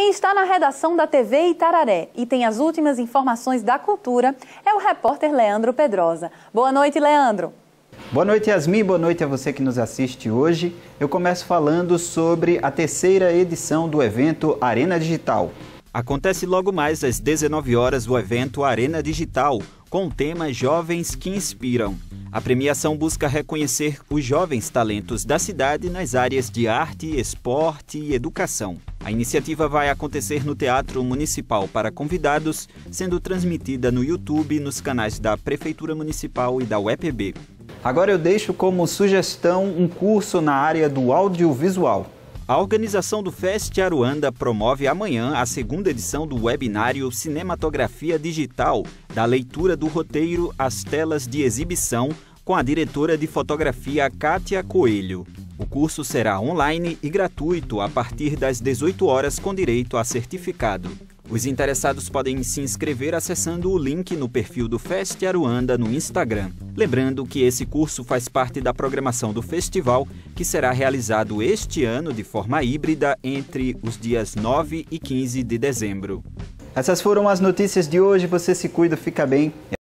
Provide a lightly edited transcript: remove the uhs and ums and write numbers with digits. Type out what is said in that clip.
Quem está na redação da TV Itararé e tem as últimas informações da cultura é o repórter Leandro Pedrosa. Boa noite, Leandro. Boa noite, Yasmin. Boa noite a você que nos assiste hoje. Eu começo falando sobre a terceira edição do evento Arena Digital. Acontece logo mais às 19 horas o evento Arena Digital, com o tema Jovens que Inspiram. A premiação busca reconhecer os jovens talentos da cidade nas áreas de arte, esporte e educação. A iniciativa vai acontecer no Teatro Municipal para convidados, sendo transmitida no YouTube, nos canais da Prefeitura Municipal e da UEPB. Agora eu deixo como sugestão um curso na área do audiovisual. A organização do Fest Aruanda promove amanhã a segunda edição do webinário Cinematografia Digital, da leitura do roteiro às telas de exibição, com a diretora de fotografia Kátia Coelho. O curso será online e gratuito a partir das 18 horas com direito a certificado. Os interessados podem se inscrever acessando o link no perfil do Fest Aruanda no Instagram. Lembrando que esse curso faz parte da programação do festival, que será realizado este ano de forma híbrida entre os dias 9 e 15 de dezembro. Essas foram as notícias de hoje. Você se cuida, fica bem.